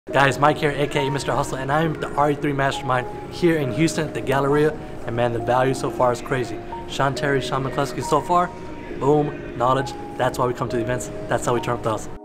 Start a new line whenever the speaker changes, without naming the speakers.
Guys, Mike here, aka Mr. Hustle, and I'm the RE3 Mastermind here in Houston at the Galleria. And man, the value so far is crazy. Sean Terry, Sean McCluskey so far, boom, knowledge. That's why we come to the events. That's how we turn up the hustle.